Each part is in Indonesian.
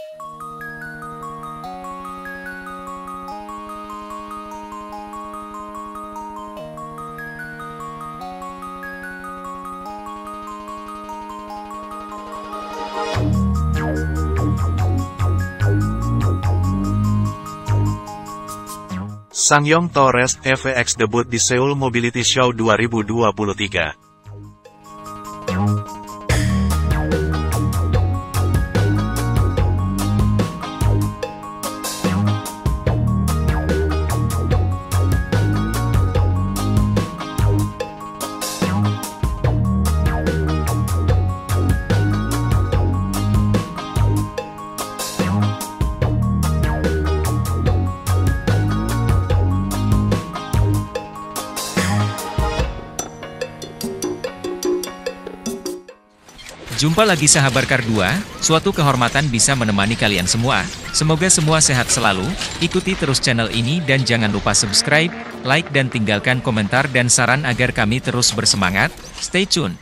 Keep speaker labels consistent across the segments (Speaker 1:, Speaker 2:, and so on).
Speaker 1: Sangyong Torres EV-X debut di Seoul Mobility Show 2023.
Speaker 2: Jumpa lagi sahabat Car 2, suatu kehormatan bisa menemani kalian semua. Semoga semua sehat selalu, ikuti terus channel ini dan jangan lupa subscribe, like dan tinggalkan komentar dan saran agar kami terus bersemangat. Stay tune.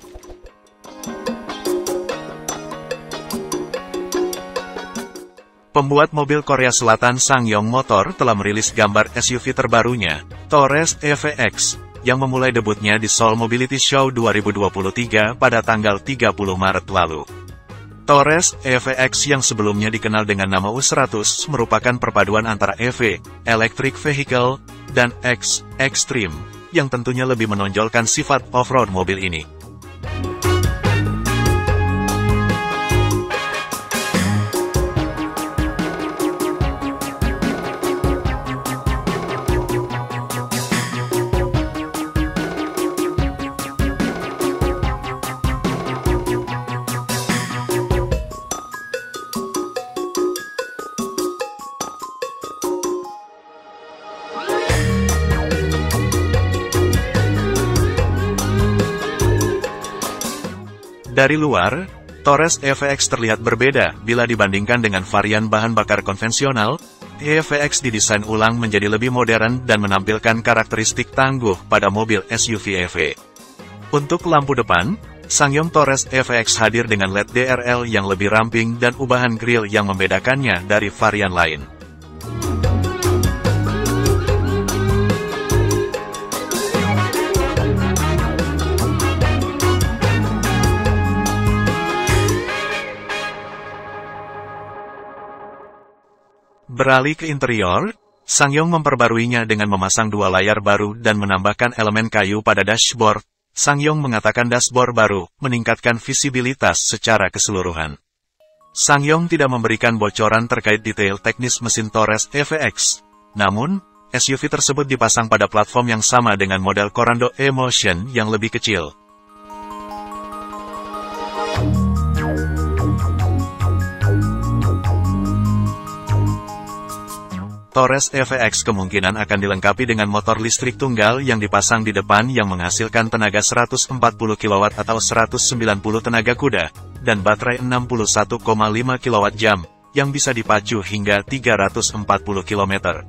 Speaker 1: Pembuat mobil Korea Selatan Sangyong Motor telah merilis gambar SUV terbarunya, Torres EV-X, yang memulai debutnya di Seoul Mobility Show 2023 pada tanggal 30 Maret lalu. Torres EV-X yang sebelumnya dikenal dengan nama U100 merupakan perpaduan antara EV, Electric Vehicle, dan X, Extreme, yang tentunya lebih menonjolkan sifat off-road mobil ini. Dari luar, Torres EV-X terlihat berbeda bila dibandingkan dengan varian bahan bakar konvensional. EV-X didesain ulang menjadi lebih modern dan menampilkan karakteristik tangguh pada mobil SUV EV. Untuk lampu depan, Sangyong Torres EV-X hadir dengan LED DRL yang lebih ramping dan ubahan grill yang membedakannya dari varian lain. Beralih ke interior, Sangyong memperbaruinya dengan memasang dua layar baru dan menambahkan elemen kayu pada dashboard. Sangyong mengatakan dashboard baru meningkatkan visibilitas secara keseluruhan. Sangyong tidak memberikan bocoran terkait detail teknis mesin Torres EV-X. Namun, SUV tersebut dipasang pada platform yang sama dengan model Corando E-Motion yang lebih kecil. Torres EV-X kemungkinan akan dilengkapi dengan motor listrik tunggal yang dipasang di depan yang menghasilkan tenaga 140 kW atau 190 tenaga kuda, dan baterai 61,5 kWh, yang bisa dipacu hingga 340 km.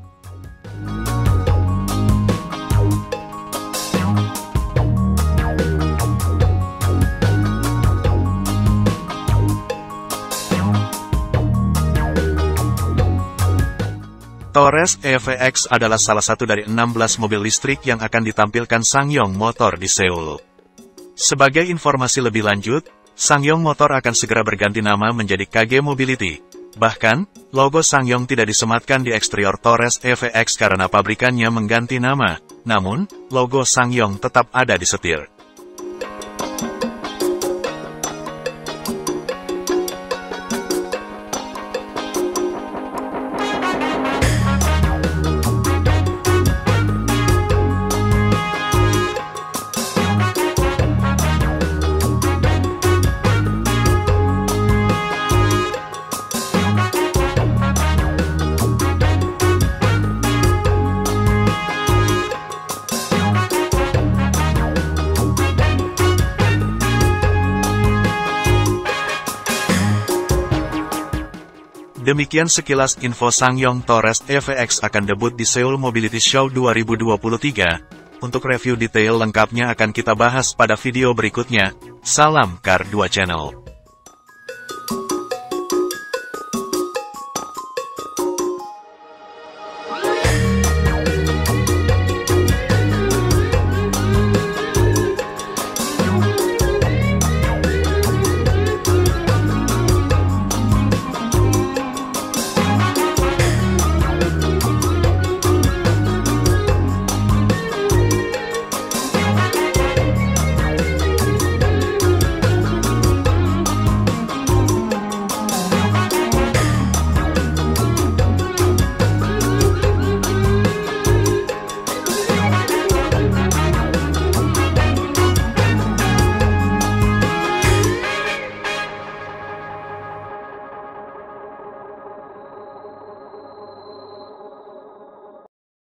Speaker 1: Torres EV-X adalah salah satu dari 16 mobil listrik yang akan ditampilkan Sangyong Motor di Seoul. Sebagai informasi lebih lanjut, Sangyong Motor akan segera berganti nama menjadi KG Mobility. Bahkan, logo Sangyong tidak disematkan di eksterior Torres EV-X karena pabrikannya mengganti nama. Namun, logo Sangyong tetap ada di setir. Demikian sekilas info Sangyong Torres EV-X akan debut di Seoul Mobility Show 2023. Untuk review detail lengkapnya akan kita bahas pada video berikutnya. Salam Car 2 Channel.